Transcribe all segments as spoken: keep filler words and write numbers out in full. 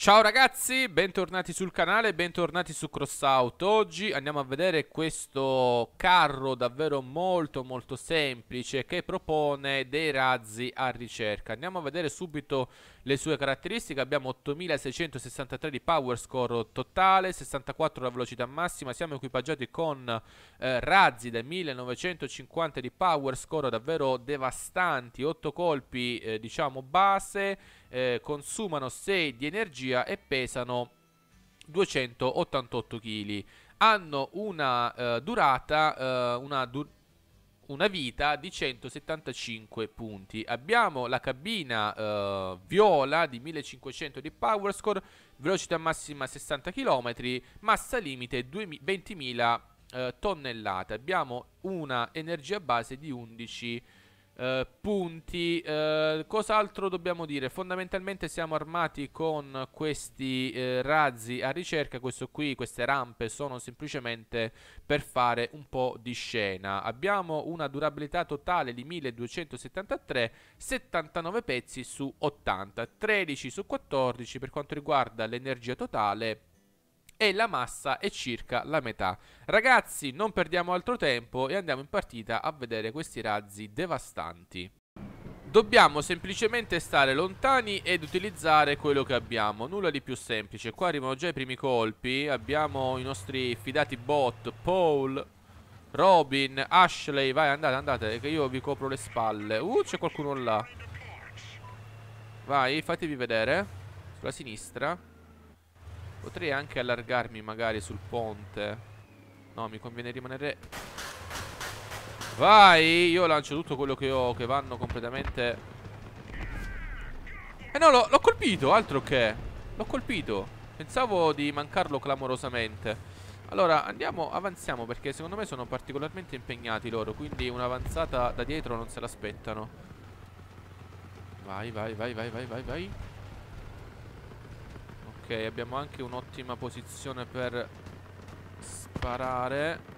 Ciao ragazzi, bentornati sul canale, bentornati su Crossout. Oggi andiamo a vedere questo carro davvero molto molto semplice che propone dei razzi a ricerca. Andiamo a vedere subito le sue caratteristiche. Abbiamo ottomilaseicentosessantatré di power score totale, sessantaquattro la velocità massima. Siamo equipaggiati con eh, razzi da millenovecentocinquanta di power score davvero devastanti, otto colpi eh, diciamo base. Eh, consumano sei di energia e pesano duecentottantotto chili. Hanno una eh, durata, eh, una, du una vita di centosettantacinque punti. Abbiamo la cabina eh, viola di millecinquecento di power score, velocità massima sessanta chilometri, massa limite ventimila eh, tonnellate. Abbiamo una energia base di undici Uh, punti. Uh, cos'altro dobbiamo dire? Fondamentalmente siamo armati con questi uh, razzi a ricerca. Questo qui, queste rampe sono semplicemente per fare un po' di scena. Abbiamo una durabilità totale di milleduecentosettantatré, settantanove pezzi su ottanta, tredici su quattordici per quanto riguarda l'energia totale. E la massa è circa la metà. Ragazzi, non perdiamo altro tempo e andiamo in partita a vedere questi razzi devastanti. Dobbiamo semplicemente stare lontani ed utilizzare quello che abbiamo. Nulla di più semplice. Qua arrivano già i primi colpi. Abbiamo i nostri fidati bot Paul, Robin, Ashley. Vai, andate, andate, che io vi copro le spalle. Uh, c'è qualcuno là. Vai, fatevi vedere. Sulla sinistra. Potrei anche allargarmi magari sul ponte. No, mi conviene rimanere. Vai, io lancio tutto quello che ho, che vanno completamente. Eh no, l'ho colpito, altro che. L'ho colpito. Pensavo di mancarlo clamorosamente. Allora, andiamo, avanziamo, perché secondo me sono particolarmente impegnati loro. Quindi un'avanzata da dietro non se l'aspettano. Vai, vai, vai, vai, vai, vai, vai. Ok, abbiamo anche un'ottima posizione per sparare.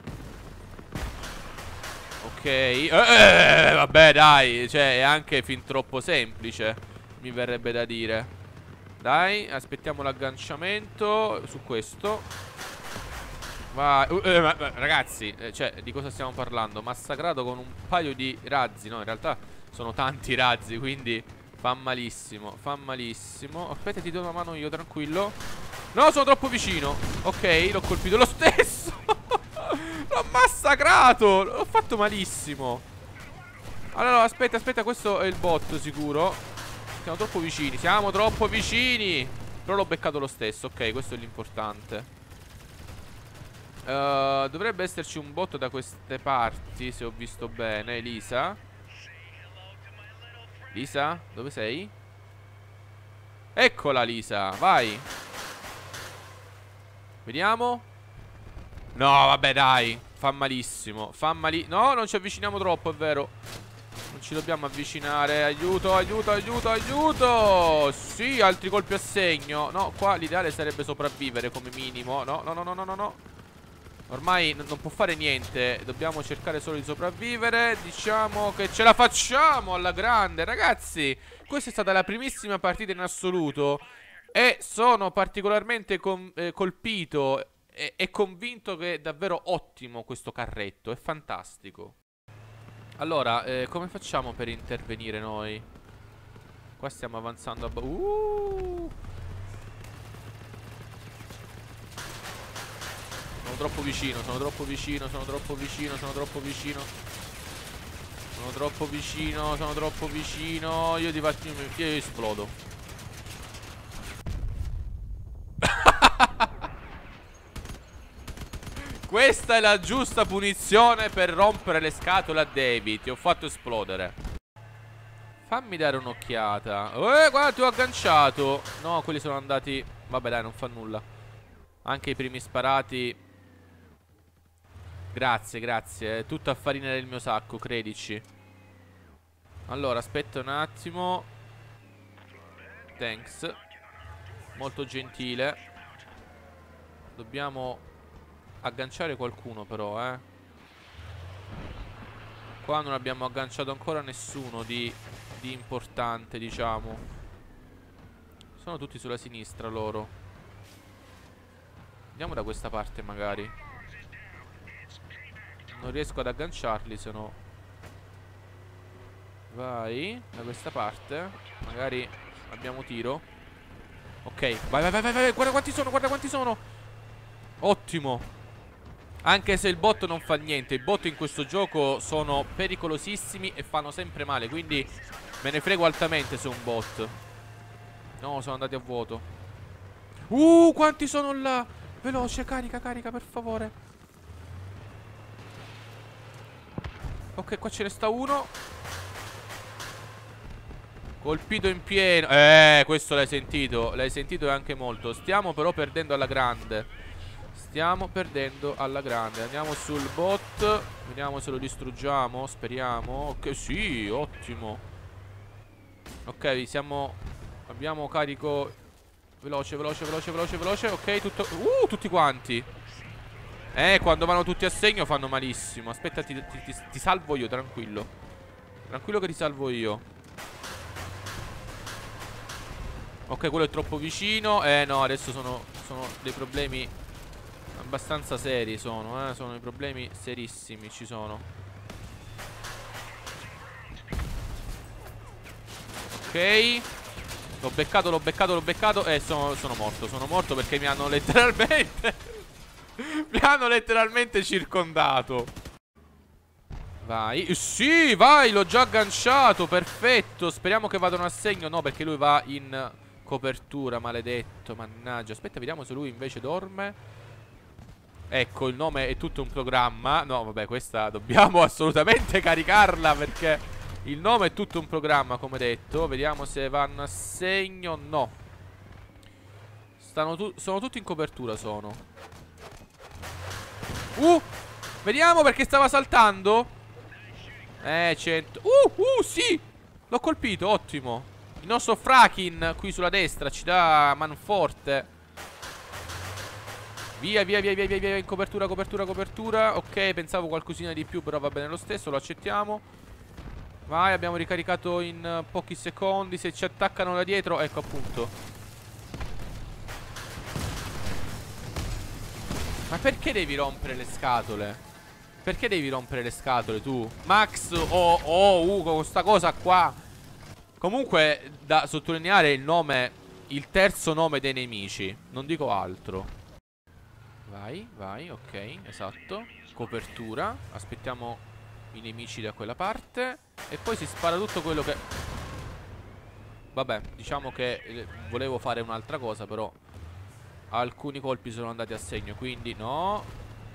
Ok, eh, eh, vabbè dai, cioè è anche fin troppo semplice, mi verrebbe da dire. Dai, aspettiamo l'agganciamento su questo. Vai, uh, eh, ma, ma, ragazzi, eh, cioè di cosa stiamo parlando? Massacrato con un paio di razzi. No, in realtà sono tanti razzi, quindi fa malissimo, fa malissimo. Aspetta, ti do una mano io, tranquillo. No, sono troppo vicino. Ok, l'ho colpito lo stesso. L'ho massacrato. L'ho fatto malissimo. Allora, aspetta, aspetta, questo è il bot sicuro. Siamo troppo vicini, siamo troppo vicini. Però l'ho beccato lo stesso, ok, questo è l'importante. uh, Dovrebbe esserci un bot da queste parti, se ho visto bene. Elisa, Lisa, dove sei? Eccola Lisa, vai. Vediamo. No, vabbè dai, fa malissimo. Fa mali... No, non ci avviciniamo troppo, è vero. Non ci dobbiamo avvicinare. Aiuto, aiuto, aiuto, aiuto. Sì, altri colpi a segno. No, qua l'ideale sarebbe sopravvivere come minimo. No, no, no, no, no, no, no. Ormai non può fare niente. Dobbiamo cercare solo di sopravvivere. Diciamo che ce la facciamo alla grande. Ragazzi, questa è stata la primissima partita in assoluto e sono particolarmente eh, colpito e, e convinto che è davvero ottimo questo carretto. È fantastico. Allora, eh, come facciamo per intervenire noi? Qua stiamo avanzando a... Uh Sono troppo vicino, sono troppo vicino, sono troppo vicino, sono troppo vicino. Sono troppo vicino, sono troppo vicino. Io ti faccio. Io esplodo. Questa è la giusta punizione per rompere le scatole a David. Ti ho fatto esplodere. Fammi dare un'occhiata. Eh, guarda, ti ho agganciato. No, quelli sono andati. Vabbè, dai, non fa nulla. Anche i primi sparati. Grazie, grazie. È tutto a farina del mio sacco, credici. Allora, aspetta un attimo. Thanks. Molto gentile. Dobbiamo agganciare qualcuno però, eh. Qua non abbiamo agganciato ancora nessuno di, di importante, diciamo. Sono tutti sulla sinistra loro. Andiamo da questa parte magari. Non riesco ad agganciarli, se no. Vai, da questa parte. Magari abbiamo tiro. Ok, vai, vai, vai, vai, vai. Guarda quanti sono, guarda quanti sono. Ottimo. Anche se il bot non fa niente. I bot in questo gioco sono pericolosissimi e fanno sempre male, quindi me ne frego altamente se è un bot. No, sono andati a vuoto. Uh, quanti sono là. Veloce, carica, carica, per favore. Ok, qua ce ne sta uno. Colpito in pieno. Eh, questo l'hai sentito. L'hai sentito e anche molto. Stiamo però perdendo alla grande. Stiamo perdendo alla grande. Andiamo sul bot. Vediamo se lo distruggiamo. Speriamo. Ok, sì, ottimo. Ok, siamo... Abbiamo carico... Veloce, veloce, veloce, veloce, veloce. Ok, tutto... Uh, tutti quanti. Eh, quando vanno tutti a segno fanno malissimo. Aspetta, ti, ti, ti, ti salvo io, tranquillo. Tranquillo che ti salvo io. Ok, quello è troppo vicino. Eh, no, adesso sono, sono dei problemi abbastanza seri, sono, eh. Sono dei problemi serissimi, ci sono. Ok. L'ho beccato, l'ho beccato, l'ho beccato. E eh, sono, sono morto, sono morto perché mi hanno letteralmente mi hanno letteralmente circondato. Vai. Sì, vai, l'ho già agganciato. Perfetto. Speriamo che vadano a segno. No, perché lui va in copertura, maledetto. Mannaggia. Aspetta, vediamo se lui invece dorme. Ecco, il nome è tutto un programma. No, vabbè, questa dobbiamo assolutamente caricarla, perché il nome è tutto un programma, come detto. Vediamo se vanno a segno. No. Stanno tu sono tutti in copertura, sono. Uh, vediamo perché stava saltando. Eh, cento. Uh, uh, sì. L'ho colpito, ottimo. Il nostro Frakin qui sulla destra ci dà manforte. Via, via, via, via, via, via. In copertura, copertura, copertura. Ok, pensavo qualcosina di più, però va bene lo stesso, lo accettiamo. Vai, abbiamo ricaricato in uh, pochi secondi. Se ci attaccano da dietro, ecco appunto. Ma perché devi rompere le scatole? Perché devi rompere le scatole tu? Max o oh, Ugo, con sta cosa qua. Comunque, da sottolineare il nome, il terzo nome dei nemici. Non dico altro. Vai, vai, ok, esatto. Copertura. Aspettiamo i nemici da quella parte. E poi si spara tutto quello che... Vabbè, diciamo che eh, volevo fare un'altra cosa, però alcuni colpi sono andati a segno, quindi no.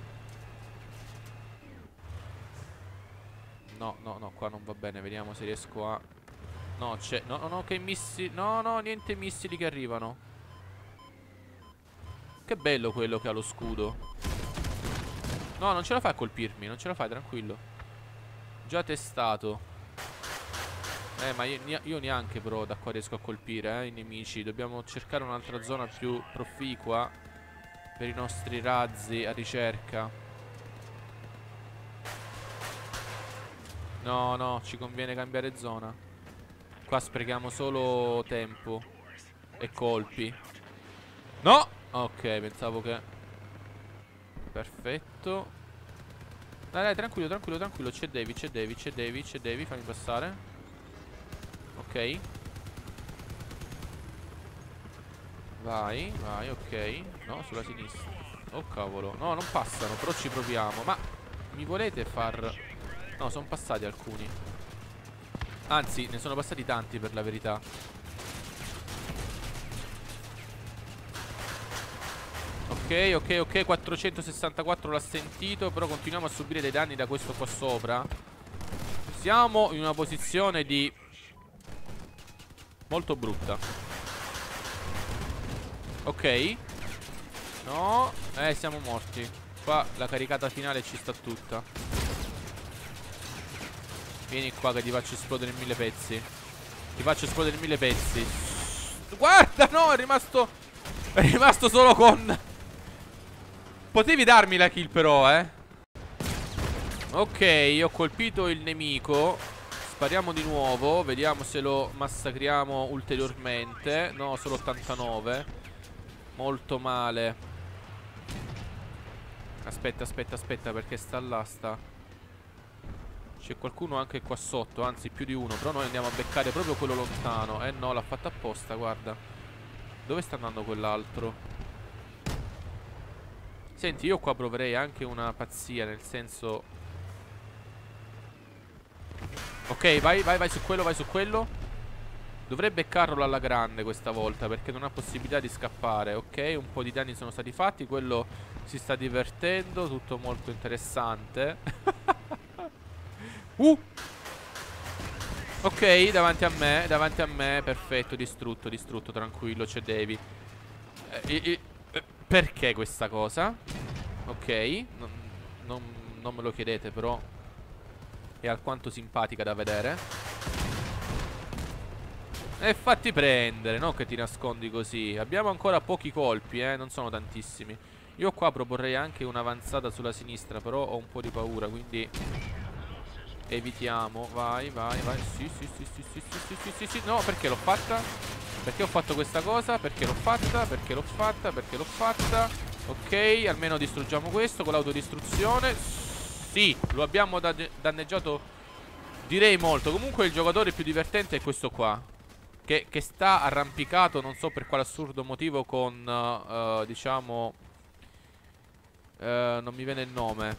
No, no, no, qua non va bene. Vediamo se riesco a... No, c'è... No, no, no, che missili... No, no, niente missili che arrivano. Che bello quello che ha lo scudo. No, non ce la fai a colpirmi. Non ce la fai, tranquillo. Già testato. Eh, ma io, io neanche però da qua riesco a colpire, eh, i nemici. Dobbiamo cercare un'altra zona più proficua per i nostri razzi a ricerca. No, no, ci conviene cambiare zona. Qua sprechiamo solo tempo e colpi. No! Ok, pensavo che... Perfetto. Dai, dai, tranquillo, tranquillo, tranquillo. C'è Devi, c'è Devi, c'è Devi, c'è Devi. Fammi passare. Ok. Vai, vai, ok. No, sulla sinistra. Oh cavolo. No, non passano, però ci proviamo. Ma mi volete far... No, sono passati alcuni. Anzi, ne sono passati tanti per la verità. Ok, ok, ok. quattrocentosessantaquattro l'ha sentito. Però continuiamo a subire dei danni da questo qua sopra. Siamo in una posizione di... molto brutta. Ok. No. Eh, siamo morti. Qua la caricata finale ci sta tutta. Vieni qua che ti faccio esplodere in mille pezzi. Ti faccio esplodere in mille pezzi. Guarda, no, è rimasto... È rimasto solo con... Potevi darmi la kill però, eh. Ok, ho colpito il nemico. Spariamo di nuovo. Vediamo se lo massacriamo ulteriormente. No, solo ottantanove. Molto male. Aspetta, aspetta, aspetta, perché sta là, sta. C'è qualcuno anche qua sotto, anzi più di uno. Però noi andiamo a beccare proprio quello lontano. Eh no, l'ha fatta apposta, guarda. Dove sta andando quell'altro? Senti, io qua proverei anche una pazzia, nel senso... Ok, vai, vai, vai su quello, vai su quello. Dovrei beccarlo alla grande questa volta, perché non ha possibilità di scappare. Ok, un po' di danni sono stati fatti. Quello si sta divertendo. Tutto molto interessante. uh! Ok, davanti a me, davanti a me. Perfetto, distrutto, distrutto, tranquillo, cedevi. eh, eh, Perché questa cosa? Ok, non, non, non me lo chiedete, però è alquanto simpatica da vedere. E fatti prendere, non che ti nascondi così. Abbiamo ancora pochi colpi, eh, non sono tantissimi. Io qua proporrei anche un'avanzata sulla sinistra, però ho un po' di paura, quindi evitiamo. Vai, vai, vai. Sì, sì, sì, sì, sì, sì, sì, sì, sì. No, perché l'ho fatta? Perché ho fatto questa cosa? Perché l'ho fatta? Perché l'ho fatta? Perché l'ho fatta? Ok, almeno distruggiamo questo con l'autodistruzione. Sì, lo abbiamo da danneggiato, direi molto. Comunque il giocatore più divertente è questo qua, Che, che sta arrampicato, non so per quale assurdo motivo, con, uh, diciamo, uh, non mi viene il nome,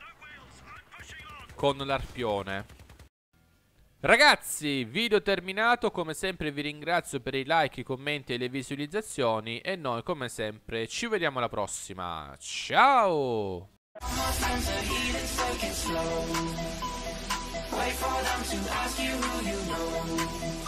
con l'arpione. Ragazzi, video terminato. Come sempre vi ringrazio per i like, i commenti e le visualizzazioni. E noi, come sempre, ci vediamo alla prossima. Ciao! Wait for them to ask you who you know.